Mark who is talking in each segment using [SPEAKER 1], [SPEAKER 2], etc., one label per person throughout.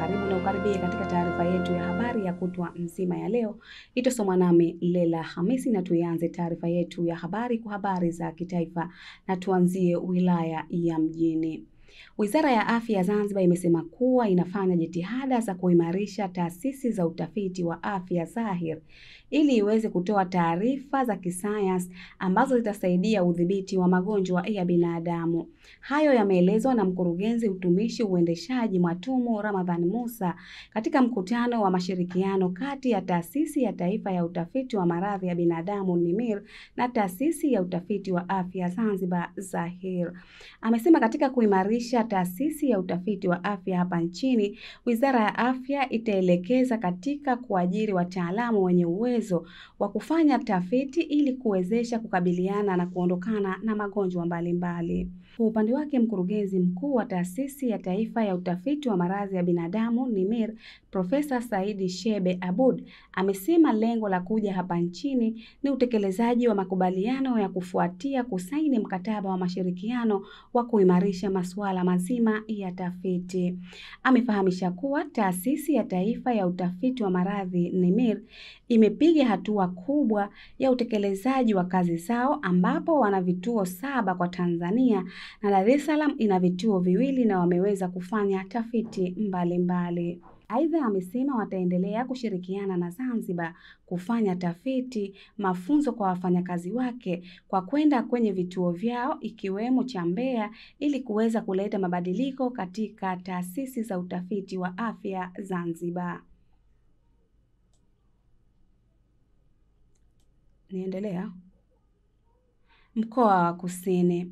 [SPEAKER 1] Karibu na ukaribie katika taarifa yetu ya habari ya kutwa nzima ya leo. Itasomwa nami Lela Hamisi na tuianze taarifa yetu ya habari kwa habari za kitaifa na tuanzie wilaya ya Mjini. Wizara ya Afya ya Zanzibar imesema kuwa inafanya jitihada za kuimarisha taasisi za utafiti wa afya Zahir ili iweze kutoa taarifa za kisayansi ambazo zitasaidia udhibiti wa magonjwa ya binadamu. Hayo yameelezwa na mkurugenzi utumishi uendeshaji Mwatumu Ramadhan Musa katika mkutano wa mashirikiano kati ya Taasisi ya Taifa ya Utafiti wa Maradhi ya Binadamu NIMR na Taasisi ya Utafiti wa Afya Zanzibar Zahir. Amesema katika kuimarisha taasisi ya utafiti wa afya hapa nchini, Wizara ya Afya itaelekeza katika kuajiri wataalamu wenye uwezo wa kufanya tafiti ili kuwezesha kukabiliana na kuondokana na magonjwa mbalimbali. Kwa upande wake, mkurugenzi mkuu wa Taasisi ya Taifa ya Utafiti wa Maradhi ya Binadamu NIMR, Profesa Said Shebe Aboud, amesema lengo la kuja hapa nchini ni utekelezaji wa makubaliano ya kufuatia kusaini mkataba wa mashirikiano wa kuimarisha masuala mazima ya tafiti. Amefahamisha kuwa Taasisi ya Taifa ya Utafiti wa Maradhi NIMR imepiga hatua kubwa ya utekelezaji wa kazi zao ambapo wana vituo 7 kwa Tanzania na Dar es Salaam ina vituo 2 na wameweza kufanya tafiti mbalimbali. Aidha, amesema wataendelea kushirikiana na Zanzibar kufanya tafiti, mafunzo kwa wafanyakazi wake kwa kwenda kwenye vituo vyao ikiwemo cha Mbeya ili kuweza kuleta mabadiliko katika taasisi za utafiti wa afya Zanzibar. Niendelea. Mkoa wa Kusini.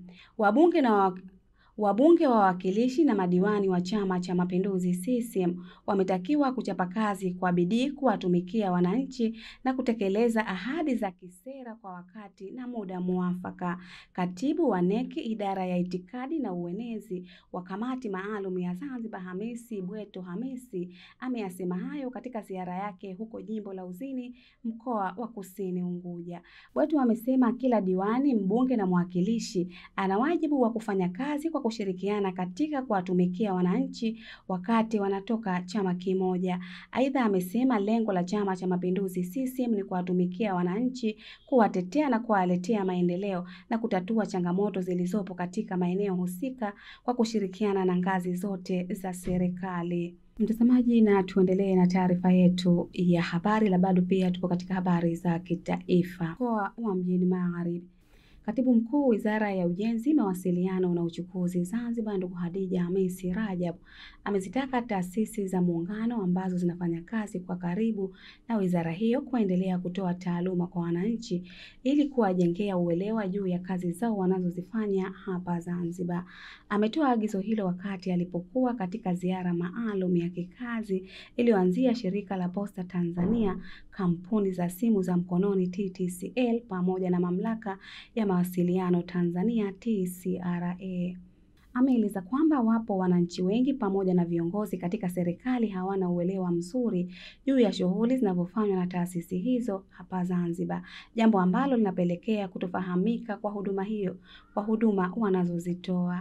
[SPEAKER 1] Wabunge wa wawakilishi na madiwani wa Chama cha Mapinduzi CCM wametakiwa kuchapa kazi kwa bidii kuwatumikia wananchi na kutekeleza ahadi za kisera kwa wakati na muda muafaka. Katibu wa NEC idara ya itikadi na uenezi wa kamati maalum ya Zanzibar Hamisi Bweto Hamisi ameyasema hayo katika ziara yake huko Jimbo la Uzini, mkoa wa Kusini Unguja. Bweto amesema kila diwani, mbunge na mwakilishi ana wajibu wa kufanya kazi kwa kushirikiana katika kuwatumikia wananchi wakati wanatoka chama kimoja. Aidha, amesema lengo la Chama cha Mapinduzi CCM ni kuwatumikia wananchi, kuwatetea na kuwaletea maendeleo na kutatua changamoto zilizopo katika maeneo husika kwa kushirikiana na ngazi zote za serikali. Mtazamaji, na tuendelee na taarifa yetu ya habari la bado pia tupo katika habari za kitaifa. Mkoa wa Mjini Magharibi. Katibu Mkuu Wizara ya Ujenzi, Mawasiliano na Uchukuzi Zanzibar, ndugu Hadija Hamisi Rajab, amezitaka taasisi za muungano ambazo zinafanya kazi kwa karibu na wizara hiyo kuendelea kutoa taaluma kwa wananchi ili kuwajengea uelewa juu ya kazi zao wanazozifanya hapa Zanzibar. Ametoa agizo hilo wakati alipokuwa katika ziara maalum ya kikazi iliyoanzia Shirika la Posta Tanzania, kampuni za simu za mkononi TTCL pamoja na Mamlaka ya Mawasiliano Tanzania TCRA. Ameeleza kwamba wapo wananchi wengi pamoja na viongozi katika serikali hawana uelewa mzuri juu ya shughuli zinavyofanywa na taasisi hizo hapa Zanzibar, jambo ambalo linapelekea kutofahamika kwa huduma wanazozitoa.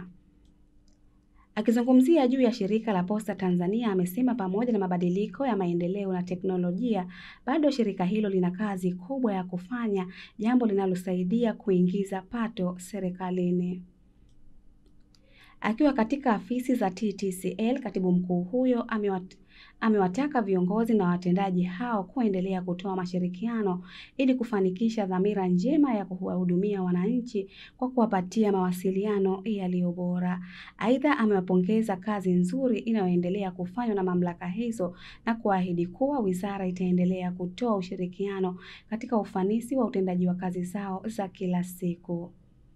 [SPEAKER 1] Akizungumzia juu ya Shirika la Posta Tanzania, amesema pamoja na mabadiliko ya maendeleo na teknolojia, bado shirika hilo lina kazi kubwa ya kufanya, jambo linalosaidia kuingiza pato serikalini. Akiwa katika afisi za TTCL, katibu mkuu huyo amewataka viongozi na watendaji hao kuendelea kutoa mashirikiano ili kufanikisha dhamira njema ya kuwahudumia wananchi kwa kuwapatia mawasiliano yaliyo bora. Aidha, amewapongeza kazi nzuri inayoendelea kufanywa na mamlaka hizo na kuahidi kuwa wizara itaendelea kutoa ushirikiano katika ufanisi wa utendaji wa kazi zao za kila siku.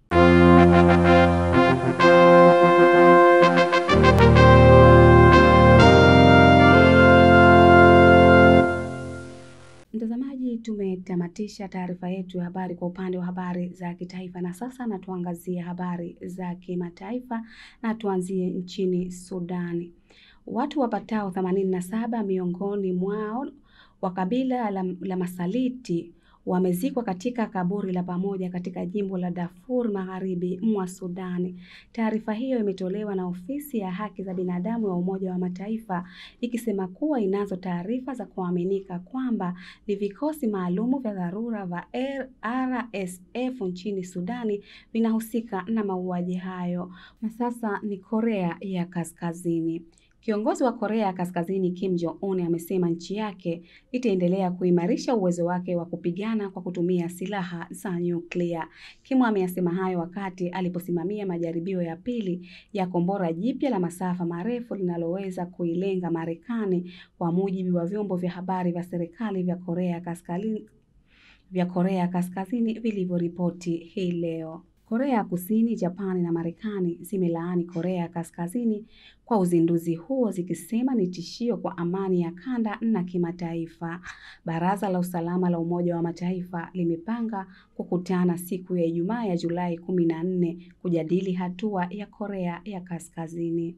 [SPEAKER 1] Mtazamaji, tumetamatisha taarifa yetu ya habari kwa upande wa habari za kitaifa, na sasa na tuangazie habari za kimataifa na tuanzie nchini Sudani. Watu wapatao 87 miongoni mwao wa kabila la Masaliti wamezikwa katika kaburi la pamoja katika jimbo la Darfur Magharibi mwa Sudani. Taarifa hiyo imetolewa na ofisi ya haki za binadamu ya Umoja wa Mataifa ikisema kuwa inazo taarifa za kuaminika kwamba ni vikosi maalumu vya dharura vya RSF nchini Sudani vinahusika na mauaji hayo. Na sasa ni Korea ya Kaskazini. Kiongozi wa Korea ya Kaskazini Kim Jong-un amesema nchi yake itaendelea kuimarisha uwezo wake wa kupigana kwa kutumia silaha za nyuklia. Kim ameyasema hayo wakati aliposimamia majaribio ya pili ya kombora jipya la masafa marefu linaloweza kuilenga Marekani, kwa mujibu wa vyombo vya habari vya serikali vya Korea ya Kaskazini vilivyoripoti hii leo. Korea ya Kusini, Japani na Marekani zimelaani Korea ya Kaskazini kwa uzinduzi huo, zikisema ni tishio kwa amani ya kanda na kimataifa. Baraza la Usalama la Umoja wa Mataifa limepanga kukutana siku ya Ijumaa ya Julai 14 kujadili hatua ya Korea ya Kaskazini.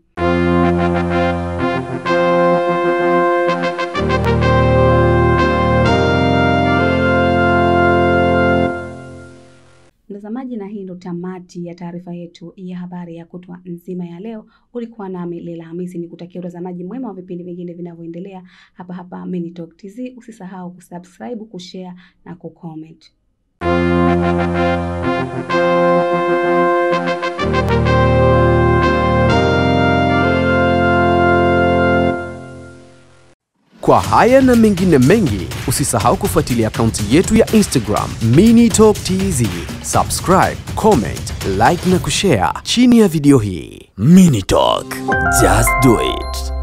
[SPEAKER 1] Mtazamaji, na hii ndo tamati ya taarifa yetu ya habari ya kutwa nzima ya leo. Ulikuwa nami Lela Hamisi, nikutakia utazamaji mwema wa vipindi vingine vinavyoendelea hapa MiniTalkTz. Usisahau kusubscribe, kushare na kucomment.
[SPEAKER 2] Kwa haya na mengine mengi, usisahau kufuatilia akaunti yetu ya Instagram MiniTalkTz. Subscribe, comment, like na kushare chini ya video hii. MiniTalk, just do it.